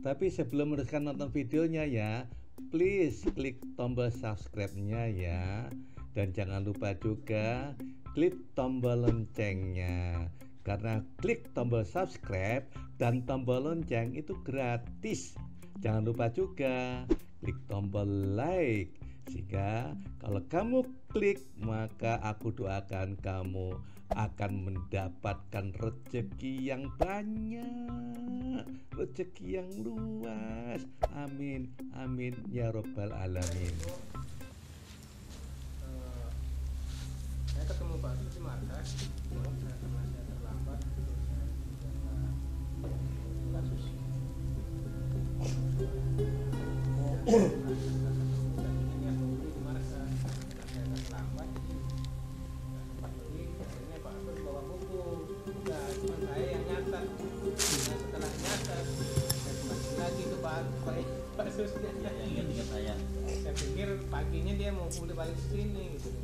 Tapi sebelum meneruskan nonton videonya ya, please klik tombol subscribe-nya ya. Dan jangan lupa juga klik tombol loncengnya. Karena klik tombol subscribe dan tombol lonceng itu gratis. Jangan lupa juga klik tombol like. Sehingga kalau kamu klik, maka aku doakan kamu akan mendapatkan rezeki yang banyak, rezeki yang luas. Amin, amin ya robbal alamin. Saya ketemu Pak Sus di markas, saya terlambat, terus saya kasus. Ingat saya. Saya pikir paginya dia mau pulang balik sini gitu.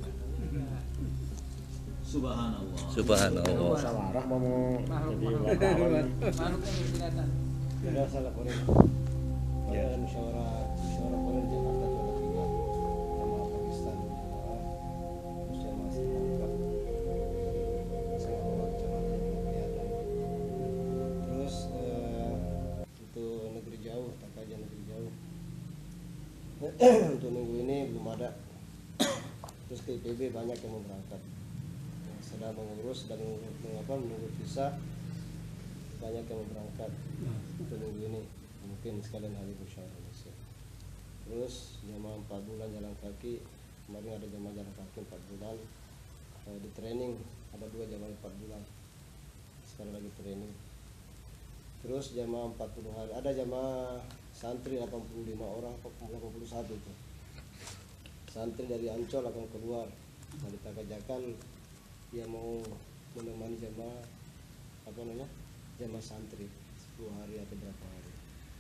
Subhanallah. Subhanallah. Sawarah mau jadi wartawan. Makhluk yang kelihatan. Tidak salah Korea. Ya. Ada musyawarah Korea Jakarta 23 sama Pakistan jamaah terus jamaah Sri Lanka. Saya bawa jamaah yang kelihatan. Terus itu negeri jauh, tak aja negeri jauh. Untuk minggu ini belum ada. Terus ke IPB banyak yang mau berangkat. Sedang mengurus dan menunggu visa, banyak yang mau berangkat untuk minggu ini, mungkin sekalian hari musyawarah Indonesia. Terus jamaah 4 bulan jalan kaki, kemarin ada jamaah jalan kaki 4 bulan di training, ada 2 jamaah 4 bulan sekarang lagi training. Terus jamaah 40 hari, ada jamaah santri 85 orang, 81 itu santri dari Ancol akan keluar dari Takajakan. Dia mau menemani jamaah jamaah santri 10 hari atau berapa hari.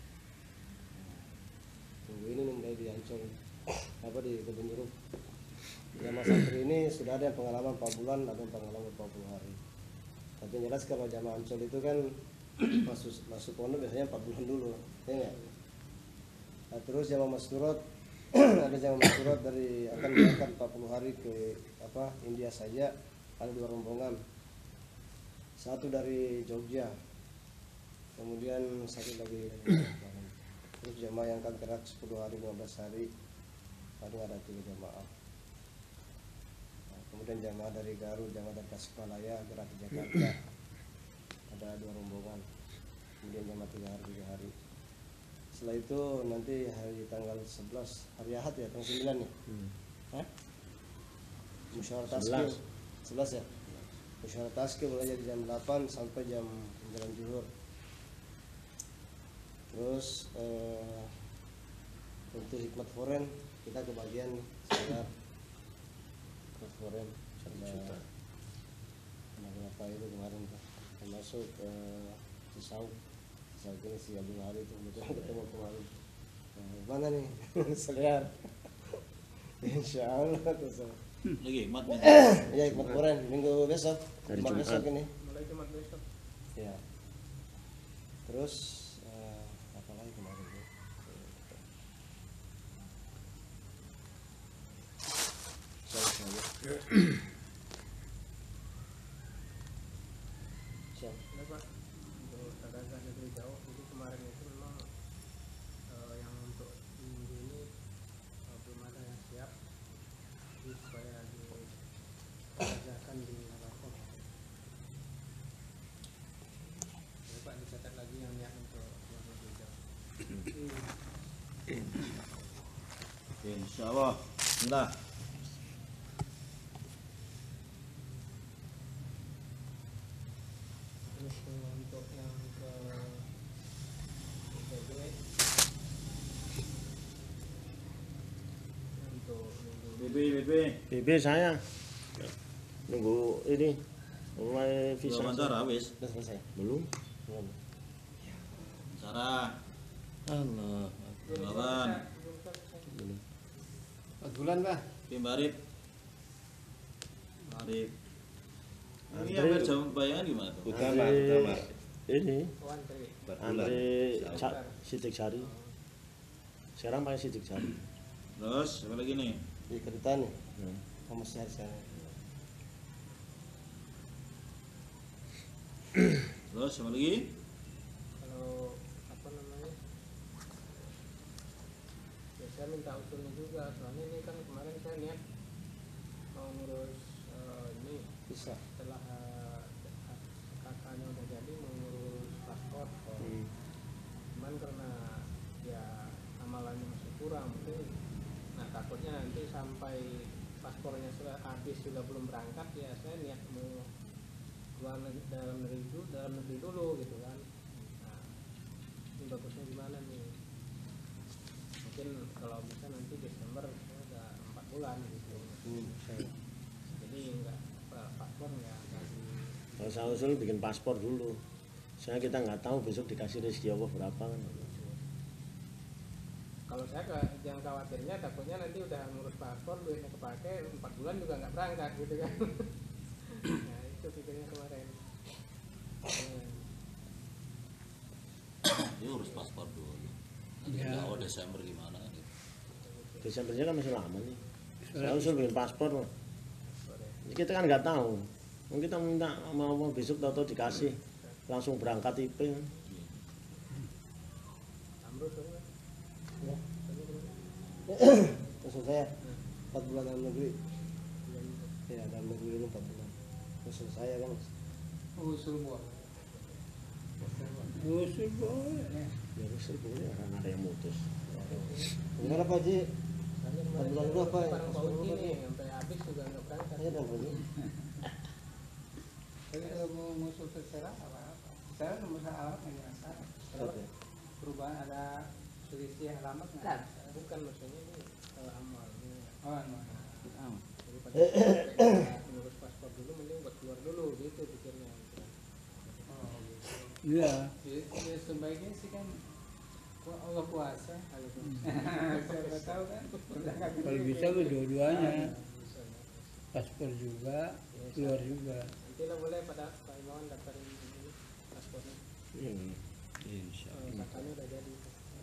Tunggu ini mulai di Ancol di Kebun Jeruk. Jamaah santri ini sudah ada yang pengalaman 4 bulan, ada yang pengalaman 40 hari. Tapi yang jelas kalau jamaah Ancol itu kan masuk pondok biasanya 4 bulan dulu, ya nggak? Nah, terus jamaah Masturot ada jamaah Masturot dari akan berangkat 40 hari ke India saja. Ada 2 rombongan, satu dari Jogja, kemudian satu lagi terus jamaah yang akan gerak 10 hari 15 hari ada 3 jamaah. Nah, kemudian jamaah dari Garut, jamaah dari Tasikmalaya gerak ke Jakarta ada 2 rombongan, kemudian jamaah 3 hari. Setelah itu nanti hari tanggal 11 hari Ahad ya, tanggal 9 ya. Musyawarah Taskil 11 ya. Musyawarah Taskil mulai dari jam 8 sampai jam 9 zuhur. Terus untuk hikmat foren kita kebagian sekitar hikmat foren ada berapa itu kemarin tuh, termasuk Cisau ini si Abdul Hari itu betul ketemu kemarin. Mana nih Seliar? Insya Allah terus. Lagi hikmat. Ya hikmat Quran minggu besok. Hari Jumat besok ini. Mulai Jumat besok. Ya. Terus apa lagi kemarin tuh? Siap. Ya Pak, untuk dagang negeri jauh, jadi kemarin itu memang yang untuk minggu ini belum ada yang siap, jadi supaya dikerjakan di Lampung. Jadi Pak dicatat lagi yang niat untuk yang negeri jauh. Insya Allah. Entah. Terus untuk yang ke IPB, untuk minggu BB. BB saya nunggu ini mulai visa. Belum antara wis. Sudah selesai? Belum. Sarah. Allah. Lawan. 4 bulan Pak. Pimbarip. Marip. Ini Antri. yang jam bayangan gimana tuh? Utama. Ini Oh, antri. Per bulan. Andre Sidik Sari. Sekarang pakai Sidik Sari. Terus apa lagi nih? Di kereta nih. Sama sekarang. Terus apa lagi? Kalau apa namanya, ya saya minta usulnya juga, soalnya ini kan kemarin saya niat mau ngurus ini Bisa. setelah kakaknya udah jadi mau ngurus paspor. Cuman karena ya amalannya masih kurang mungkin, nah takutnya nanti sampai paspornya sudah habis juga belum berangkat, ya saya niat mau dalam negeri dulu gitu kan. Nah, ini bagusnya gimana nih, mungkin kalau bisa nanti Desember saya udah 4 bulan gitu, jadi nggak paspor nggak di. Kalau saya usul bikin paspor dulu. Soalnya kita nggak tahu besok dikasih rezeki Allah berapa kan. Kalau saya jangan khawatirnya, takutnya nanti udah ngurus paspor duitnya kepake 4 bulan juga nggak berangkat gitu kan. Nah itu pikirnya kemarin. Ya urus paspor dulu. Nanti Ya. oh Desember gimana gitu. Desembernya kan masih lama nih. Saya usul bikin paspor loh. Kita kan nggak tahu. Mungkin kita minta mau besok tahu dikasih langsung berangkat IP. Amrus kan? Ya. Maksud saya 4 bulan dalam negeri. Ya dalam negeri dulu 4 bulan. Maksud saya kan. Usul buah. Usul boleh. Ya usul boleh karena ada yang mutus. Gimana Pak Ji? Bulan dulu apa ya? Barang Pak Uci nih sampai habis juga nggak berangkat. Saya dan Pak Ji. Tapi kalau mau ngusul terserah apa-apa. Terserah nomor alamat nggak masalah. Kalau perubahan ada selisih alamat nggak Kan, masalah. bukan maksudnya ini amalnya. Oh, no. Daripada ngurus paspor dulu, mending buat keluar dulu gitu pikirnya. Oh, gitu. Iya. Ya, sebaiknya sih kan Allah puasa. Siapa tahu kan. Kalau bisa dua-duanya. Paspor juga, keluar juga. Nanti lah boleh pada Pak Imawan daftarin ini paspornya. Insya Allah. Kakaknya udah jadi.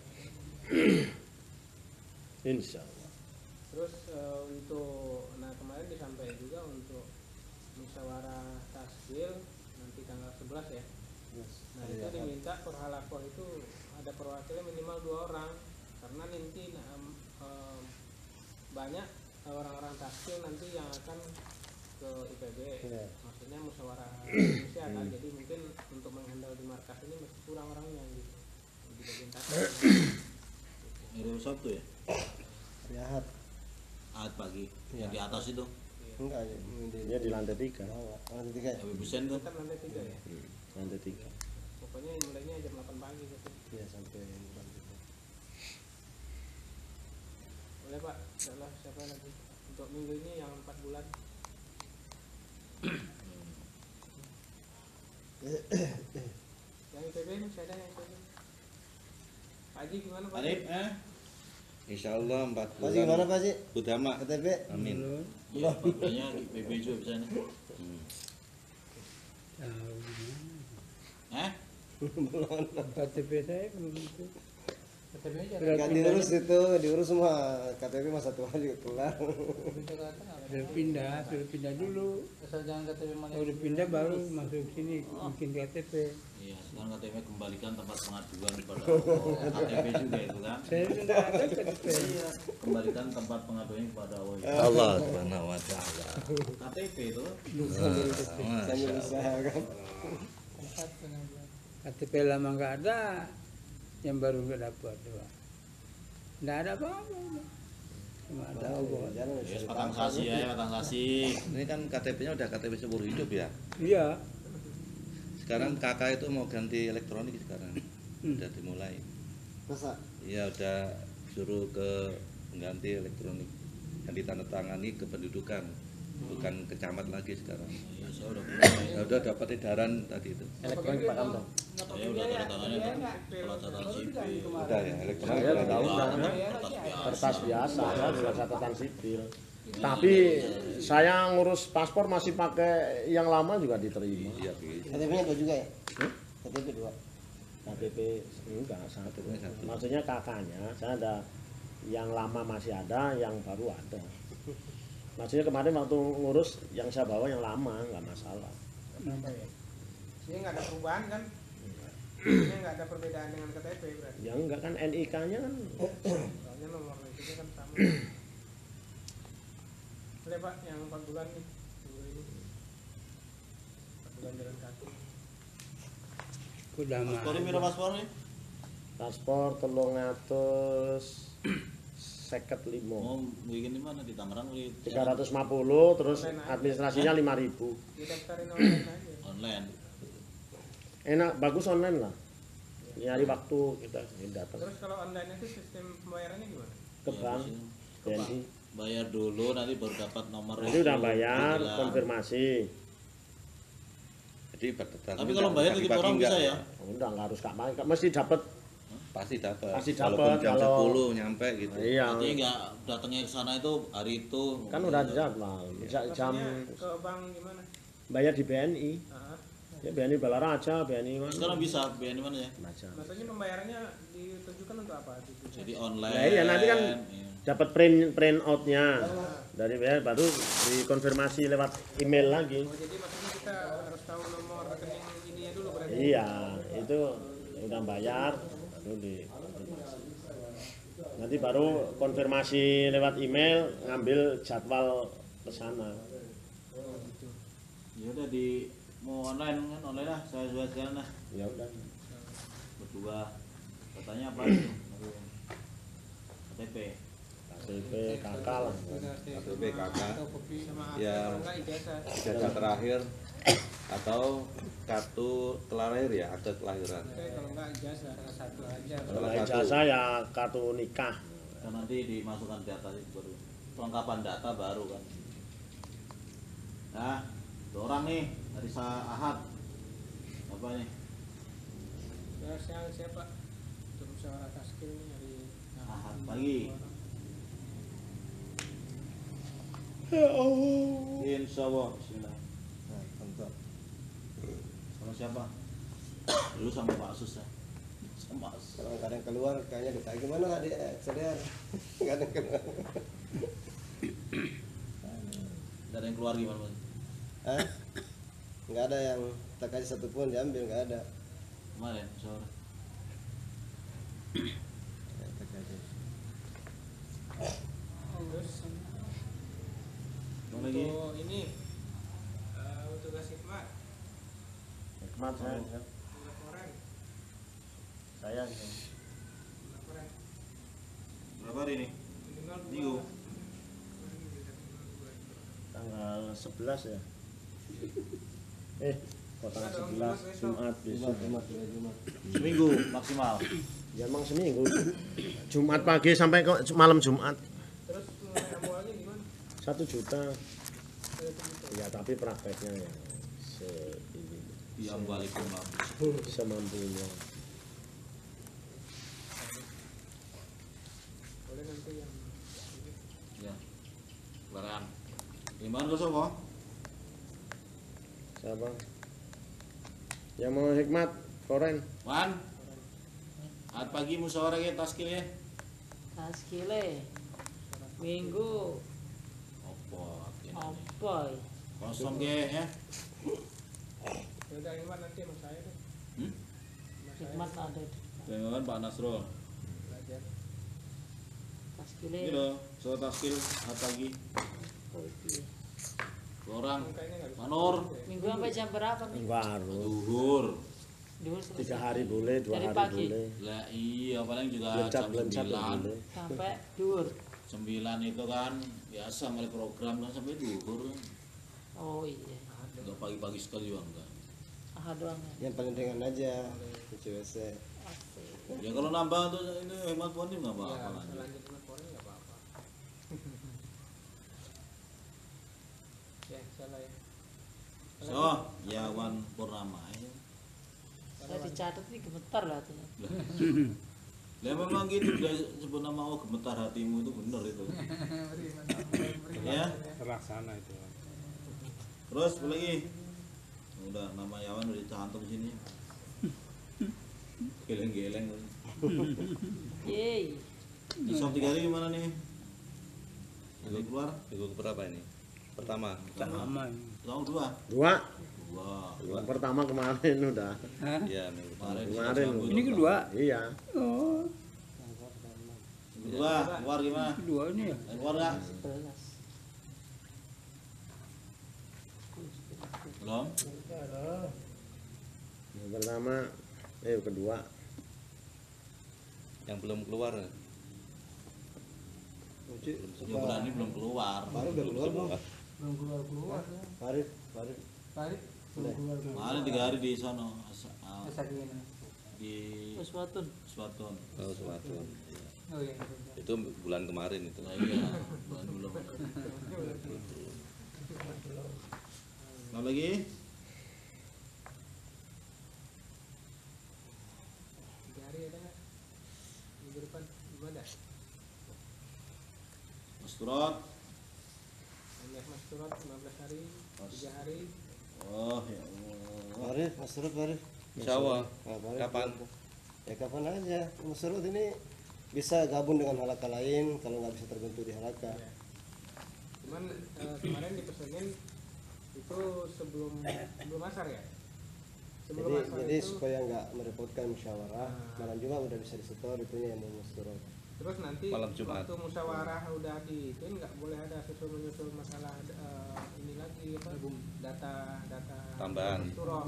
Insya Allah. Terus untuk, nah kemarin disampaikan juga untuk musyawarah tasbil nanti tanggal 11 ya. Nah itu diminta perhalakor itu ada perwakilan minimal 2 orang, karena nanti banyak orang-orang tasbil nanti yang akan ke IPB, maksudnya musyawarah Indonesia kan, jadi mungkin untuk menghandle di markas ini masih kurang orangnya gitu di bagian tasbil. Hari Sabtu ya? Ya Ahad. Ahad pagi. Yang di atas itu. Enggak ya di lantai 3. Lantai 3 ya? Habib Hussein tuh. Kan lantai 3 ya, Lantai 3. pokoknya mulainya jam 8 pagi gitu. Iya sampai lantai 3. Boleh Pak, salah siapa lagi untuk minggu ini yang 4 bulan. Yang IPB masih ada yang IPB. Pak Haji gimana Pak? Arif, Insya Allah 4 Pak Ji bulan. gimana Pak Ji? Utama. KTP? Amin. ya, papanya PB juga bisa nih. Tahu gimana. KTP saya belum itu. KTP aja. Enggak diurus itu, diurus semua KTP masa tua juga kelar. Sudah pindah dulu. Asal jangan KTP mana. Kalau udah pindah baru masuk sini bikin KTP. Iya, sekarang KTP kembalikan tempat pengaduan kepada KTP juga itu kan. Saya sudah ada KTP. Iya, kembalikan tempat pengaduan kepada Allah. Allah Subhanahu wa taala. KTP itu Sambil usaha kan. KTP lama nggak ada, yang baru nggak dapat doang. Nggak ada apa-apa. Cuma ada obor. ya patang sasi ya, patang sasi. Ini kan KTP-nya udah KTP seumur hidup ya. Iya. Sekarang kakak itu mau ganti elektronik sekarang. Udah dimulai. Masa? Iya udah suruh ke mengganti elektronik yang ditandatangani kependudukan, bukan ke camat lagi sekarang. Iya, saya udah Ya udah dapat edaran tadi itu. Elektronik Pak Kanto. saya udah tanda tangannya tuh pelacatan sipil. Udah ya elektronik. Saya udah tahu. tahu. Kertas Kertas biasa. biasa, saya juga catatan sipil. Tapi saya ngurus paspor masih pakai yang lama juga diterima. Iya gitu. KTP-nya ada juga ya? KTP 2. KTP enggak satu. Ini satu. Maksudnya kakaknya, saya ada yang lama masih ada, yang baru ada. Maksudnya kemarin waktu ngurus yang saya bawa yang lama nggak masalah. Apa ya? Jadi nggak ada perubahan kan? Ini nggak ada perbedaan dengan KTP berarti. Ya enggak kan NIK-nya kan. Soalnya nomor rekeningnya kan sama. Boleh Pak, yang 4 bulan nih. Minggu ini. 4 bulan jalan kaki. Udah mah. Paspor ini paspor nih. Paspor 355. Mau bikin di mana di Tangerang di 350 terus administrasinya 5.000. Didaftarin online aja. online. Enak, bagus online lah. Nyari waktu kita datang Terus kalau online itu sistem pembayarannya gimana? ke bank, BNI. Bayar dulu nanti baru dapat nomor. Nanti udah bayar, Bilang. konfirmasi. Jadi berdasarkan Tapi kalau bayar dibagi-bagi tiap orang enggak bisa ya? Udah nggak harus kak mesti dapat. Pasti dapat. Pasti Walaupun dapat, jam kalau- 10 nyampe gitu. Iya, Artinya nggak datangnya ke sana itu hari itu. kan udah jadwal. Jam Maksudnya ke bank gimana? bayar di BNI. Ah, Ya BNI Balaraja, BNI mana? Sekarang bisa BNI mana ya? Macam. maksudnya pembayarannya ditujukan untuk apa? Jadi online. Nah, iya, nanti kan iya. dapat print outnya dari BNI baru dikonfirmasi lewat email lagi. Oh, jadi maksudnya kita harus tahu nomor rekening ininya dulu berarti. Iya, itu udah bayar baru di nanti baru konfirmasi lewat email ngambil jadwal ke sana. Ya udah di mau online kan online lah saya buat sekarang lah Ya udah. berdua. Katanya apa itu? KTP. KTP kakak lah. KTP kakak. Atau kopi sama Ya. kalau enggak ijazah. Ijazah terakhir atau kartu kelahir ya, akte kelahiran. Oke, kalau enggak ijazah salah satu aja. Kalau Salah satu. ijazah ya kartu nikah. Kan nanti dimasukkan data itu baru kelengkapan data baru kan. Nah, 2 orang nih dari Ahad. Apa nih? Ya, siapa? Untuk musyawarah taskil nih hari Ahad pagi. Insya Allah. Bismillah. Nah, mantap. Sama siapa? Dulu sama Pak Asus ya. Sama Asus. Kalau nggak ada yang keluar kayaknya ditanya gimana adik saudara. Nggak ada yang keluar. Ada yang keluar gimana Mas? Hah? Nggak ada yang tak kasih satupun diambil, nggak ada. Kemarin sore. Terus Mau lagi? untuk ini untuk hikmat Hikmat saya. laporan Saya. laporan Berapa hari ini? minimal Minggu. Tanggal 11 ya. Kok tanggal 11 Jumat besok. Seminggu maksimal. Ya emang seminggu. Jumat pagi sampai ke malam Jumat. terus mengenai awalnya gimana? 1 juta. Ya tapi prakteknya ya Iya balik ke semampunya. Boleh nanti yang ini. Ya. Lebaran. Gimana kau Sopo? Siapa? Yang mau hikmat, koren. Wan. Ahad pagi musyawarah kita taskil ya. Taskile minggu Apa? apa ya? Kosong ke ya. Ya udah hikmat nanti sama saya deh. Hmm? Sama saya Hikmat ada di Dengan Pak Nasrul. belajar. taskile Ini loh, soal taskil Ahad pagi. oh, iya. 2 orang. Kayaknya nggak bisa. Manur. Minggu sampai jam berapa nih? Baru Duhur. Dulu 3 hari boleh, 2 Dari hari pagi. boleh. Lah iya paling juga Lecat jam 9. boleh. sampai dur. 9 itu kan biasa mulai program kan sampai duhur. Oh iya. Enggak pagi-pagi sekali juga enggak. Ah doang ya. Yang paling ringan aja di CWC. Asik. Ya kalau nambah tuh ini hemat poni enggak Ya, apa-apa bisa lanjut. lanjut laporan nggak apa-apa. Ya, salah ya. So, Yawan Purnama ya. Saya dicatat nih gemetar lah tuh. Lah memang gitu udah sebut nama Allah gemetar hatimu itu bener itu. Ya. Terlaksana itu. Terus apa lagi? Udah nama Yawan udah dicantum sini. Geleng-geleng. Yeay. Isop 3 hari gimana nih? Minggu keluar? Minggu berapa ini? Pertama. Aman. Tahun 2. Dua. 2. Yang pertama kemarin udah. Hah? Iya, minggu Kemarin. Kemarin. Ini kedua. Iya. Oh, Minggu 2 keluar gimana? kedua ini ya. Keluar nggak? 11. Belum. Yang pertama, kedua. Yang belum keluar. Yang berani belum keluar. Baru udah keluar belum? Belum keluar. Farid. Balik belum keluar. Kemarin 3 hari di sono Sakina. di Uswatun. Suaton. Oh, Sumatera. Oh iya. Itu bulan kemarin itu. Nah, iya, bulan belum. Apa lagi? Tiga hari ada nggak? Minggu depan gimana? Mas Turot. 16 Mas Turut 15 hari, 3 hari. Oh ya Allah. Farid, Mas Surut Farid. Insya Allah. Nah, Farid. Kapan? Ya kapan aja. Mas Surut ini bisa gabung dengan halaka lain kalau nggak bisa terbentuk di halaka. Cuman kemarin dipesenin itu sebelum asar ya. Sebelum asar Jadi itu supaya nggak merepotkan musyawarah, malam Jumat udah bisa disetor itunya yang mau Mas Surut. terus nanti Malam Jumat. waktu musyawarah udah diituin nggak boleh ada susul menyusul masalah ini lagi apa data Tambahan. surah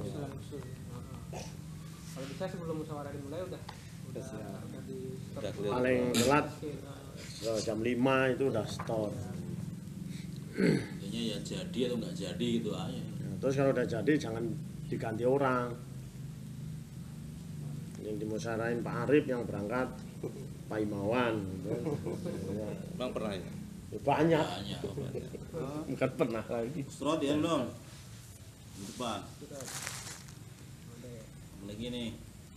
kalau bisa sebelum musyawarah dimulai udah siap. di Udah clear. Paling telat jam 5 itu udah store. Kayaknya ya jadi atau nggak jadi gitu aja. Nah, terus kalau udah jadi jangan diganti orang. Yang dimusyarahin Pak Arif yang berangkat Pak Imawan gitu. Ya, Emang pernah ya? banyak. Banyak. Bukan pernah lagi. Mas Turot ya belum? Di depan. Apa lagi nih?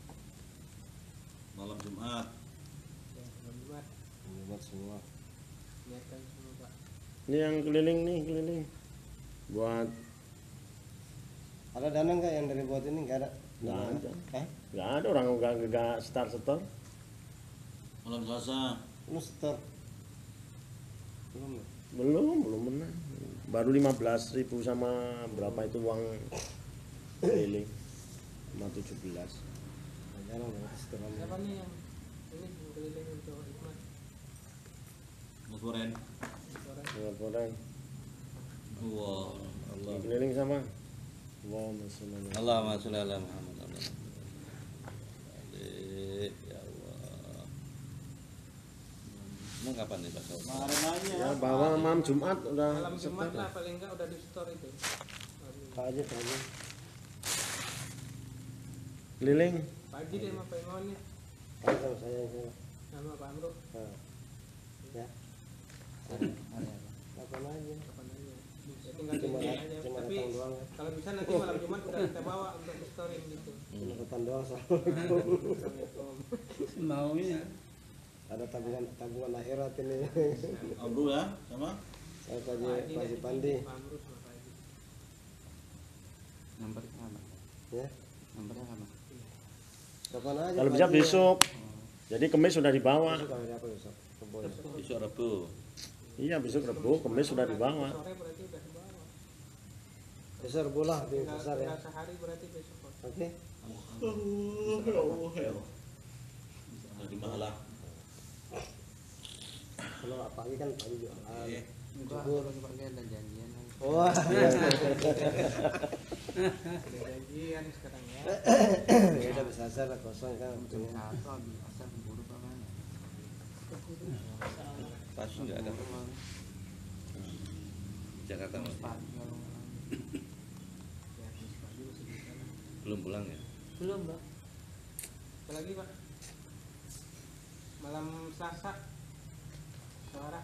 Malam Jumat. ya, buat Buat semua. niatkan semua Pak. Ini yang keliling nih, keliling. Buat ada dana nggak yang dari buat ini? Nggak ada. Nggak ada. Nggak ada orang nggak setor. Malam Selasa. Lu setor? Belum menang. Baru 15.000 sama berapa itu uang keliling? Sama 17. Siapa nih yang ini keliling untuk hikmat Mas Boren. Orang Wah. Allah. keliling sama. Wah, masalah. Allahumma sholli ala Muhammad. Ya Allah. Emang kapan nih Pak Saud? Kemarin aja. Ya bawa malam Jumat udah malam Jumat setor. lah paling enggak udah di store itu. Pak aja. Keliling. Pagi deh sama Pak Imawannya Pak sama saya. sama Pak Amro Ya. Kapan aja. kapan aja. Ya tinggal Cuma janjian aja. cuma Tapi datang doang. kalau bisa nanti malam Jumat udah kita bawa untuk di storing gitu. Cuma datang doang soal. Assalamualaikum. Maunya Ada tabungan akhirat ini. Abdul ya sama. Saya Pak Haji Pandi. Pak Amro sama Pak Haji. nomornya apa? Ya. Nomornya apa? Kapan aja. Kalau Pak bisa Haji, ya. besok. Jadi kemis sudah dibawa. Besok hari apa besok? Kebo ya? Besok Rabu. Iya besok Rebo, kemis sudah dibawa. Sore berarti udah dibawa. Besar bola di Tinggal besar ya. sehari berarti besok. Oke. Jadi malah. Kalau pagi kan pagi jualan. Iya. Zuhur. Pakai ada janjian. Wah. Ada janjian sekarang ya. Ya udah bisa asal kosong kan. Asal buru banget. Pasti nggak ada. Jakarta Mas. Belum pulang ya? Belum, Mbak. Apalagi Pak? Malam Selasa. Suara.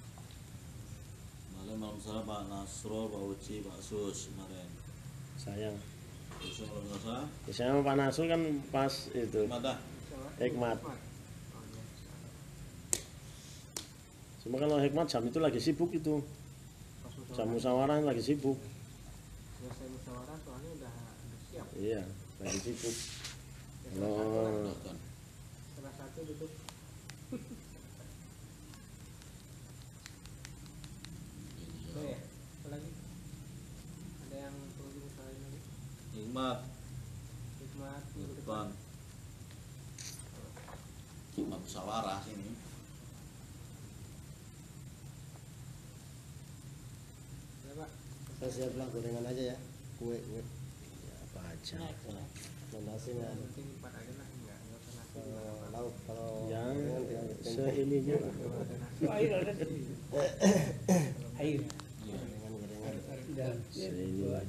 Malam Selasa Pak Nasrul, Pak Uci, Pak Sus kemarin. Sayang. Besok malam Selasa. Biasanya sama Pak Nasul kan pas itu. Mata. Hikmat. Oh, iya. Cuma kalau Hikmat jam itu lagi sibuk itu. Pas Jam musyawarah. musyawarah lagi sibuk. Selesai musyawarah soalnya udah siap. Iya, lagi sibuk. Ya Oh, Salah satu tutup. Oh ya, apa lagi? Ada yang perlu diusahain lagi? Hikmat Hikmat minggu depan. depan. Hikmat musyawarah sini. Ya Pak. Saya siap lah gorengan aja ya, kue apa aja. dan nasi nggak Yang ada. penting 4 aja lah, enggak usah nasi. Kalau lauk kalau Yang gorengan tinggal tempe. seininya lah. Kalau ada nasi. Air ada. Air. Iya. Gorengan. Dan Seini lah.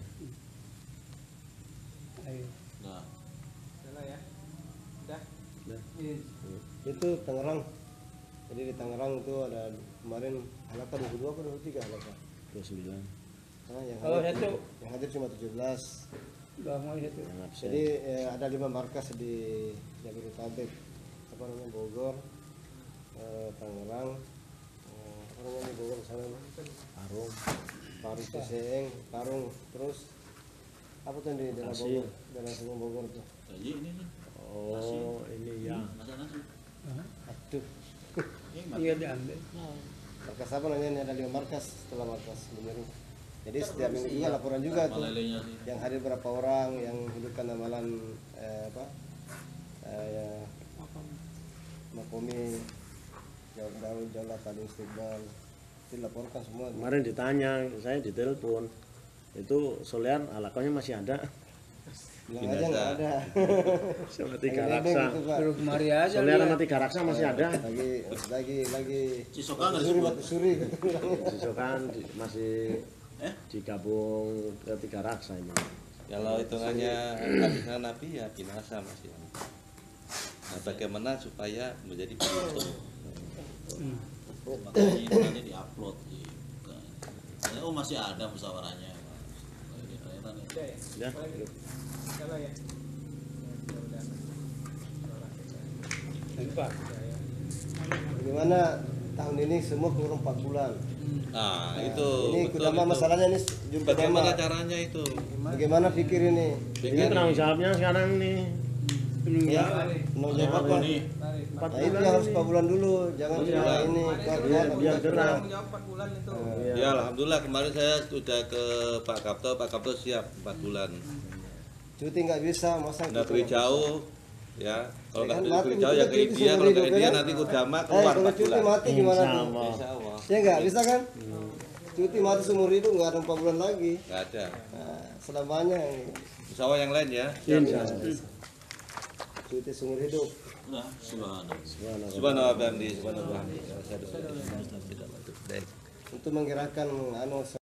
air. Nah, Salah ya. Udah. Itu Tangerang. Jadi di Tangerang itu ada kemarin Halaka 22 atau 23 Halaka. 29 Nah, Kalau satu yang hadir cuma 17. bangun satu. yang absen. Jadi ada 5 markas di Jabodetabek, apa namanya Bogor, Tangerang, apa namanya Bogor sana, Arum, Parung Ciseeng, Parung, terus apa tuh yang di daerah Bekasi. Bogor, daerah Sungai Bogor tuh. jadi ini nih. oh ini ya. Masa nasi. Aduh, Hikmat. Iya diambil. markas apa namanya? Ini ada 5 markas setelah markas Bumiru. Jadi setiap minggu juga laporan juga tuh. Malelenya sih. Yang hadir berapa orang, yang hidupkan amalan ya, Makomi, Daun Jaulah Tali Istiqbal, itu dilaporkan semua. Kemarin ditanya, saya ditelepon. Itu Solean alakonya masih ada. Bilang aja nggak ada. Sama Lagi tiga nebeng raksa. gitu, Pak. Suruh kemari aja. Solean lihat. sama tiga raksa masih ada. Lagi Cisokan nggak suri, disebut? batu suri gitu. Sisokan masih digabung ke tiga raksa ini. Kalau hitungannya habisnya Nabi ya binasa masih. Nah, bagaimana supaya menjadi penutup? Makanya ini diupload gitu. Oh masih ada musyawarahnya. Ini ternyata nih. Udah ya. Ya, Apa lagi? Salah ya. Ya udah. Nampak. Bagaimana tahun ini semua kurang 4 bulan. Nah, itu Ini betul Kudama itu. masalahnya nih juru Bagaimana Kudama. caranya itu? Bagaimana pikir ini? ini penanggung jawabnya sekarang nih. Ya, menurut jawab apa? Ini Tarik. Empat Nah itu bulan harus ini. 4 bulan dulu, jangan Iya. cuma ini. biar gerak. Tanggung jawab 4 bulan itu. Iya. Ya alhamdulillah kemarin saya sudah ke Pak Kapto siap 4 bulan. Cuti nggak bisa, masa Nggak beri jauh, ya. Kalau nggak Ya kan, beri mati jauh ya ke cuti India, seumur kalau ke hidup, India ya kan? nanti Kudama Eh, keluar kalau 4 cuti bulan. mati gimana Insya tuh? Allah. Insya Allah. Ya nggak bisa kan? Cuti mati seumur hidup nggak ada 4 bulan lagi. Nggak ada. Nah, selamanya ini. Insya Allah yang lain ya. Insya Allah. Cuti seumur hidup. udah subhanallah. Subhanallah Bandi, subhanallah. Untuk menggerakkan anu